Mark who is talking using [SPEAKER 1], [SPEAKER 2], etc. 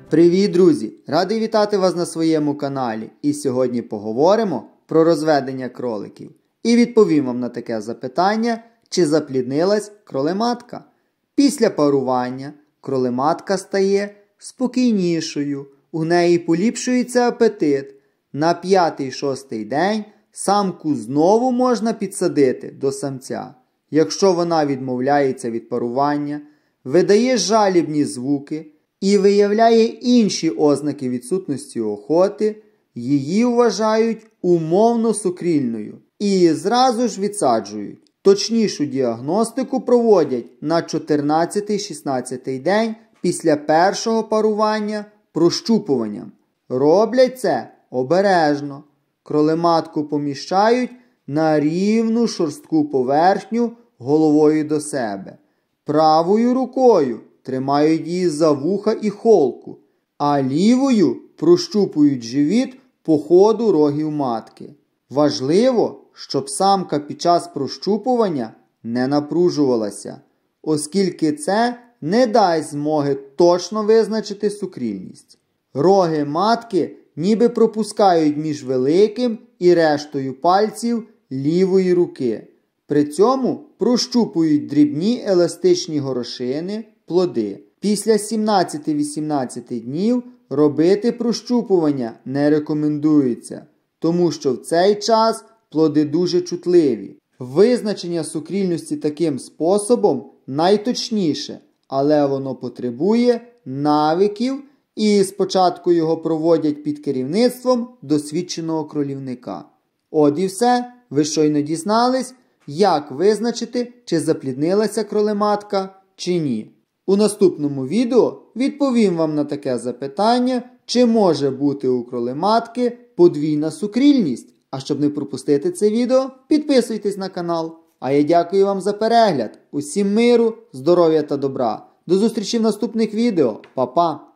[SPEAKER 1] Привіт, друзі! Радий вітати вас на своєму каналі. І сьогодні поговоримо про розведення кроликів. І відповім вам на таке запитання, чи запліднилась кролематка. Після парування кролематка стає спокійнішою, у неї поліпшується апетит. На 5-6 день самку знову можна підсадити до самця. Якщо вона відмовляється від парування, видає жалібні звуки і виявляє інші ознаки відсутності охоти, її вважають умовно сукрільною і зразу ж відсаджують. Точнішу діагностику проводять на 14-16 день після першого парування прощупуванням. Роблять це обережно. Кролематку поміщають на рівну шорстку поверхню головою до себе. Правою рукою тримають її за вуха і холку, а лівою прощупують живіт по ходу рогів матки. Важливо, щоб самка під час прощупування не напружувалася, оскільки це не дасть змоги точно визначити сукрільність. Роги матки ніби пропускають між великим і рештою пальців лівої руки. При цьому прощупують дрібні еластичні горошини, плоди. Після 17-18 днів робити прощупування не рекомендується, тому що в цей час плоди дуже чутливі. Визначення сукрільності таким способом найточніше, але воно потребує навиків і спочатку його проводять під керівництвом досвідченого кролівника. От і все, ви щойно дізнались, як визначити, чи запліднилася кролематка, чи ні. У наступному відео відповім вам на таке запитання, чи може бути у кролематки подвійна сукрільність. А щоб не пропустити це відео, підписуйтесь на канал. А я дякую вам за перегляд. Усім миру, здоров'я та добра. До зустрічі в наступних відео. Па-па!